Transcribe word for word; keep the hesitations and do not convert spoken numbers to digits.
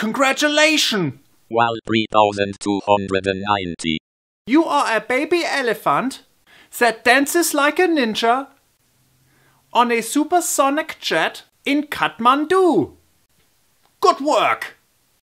Congratulations! Wow, three thousand two hundred ninety. You are a baby elephant that dances like a ninja on a supersonic jet in Kathmandu. Good work!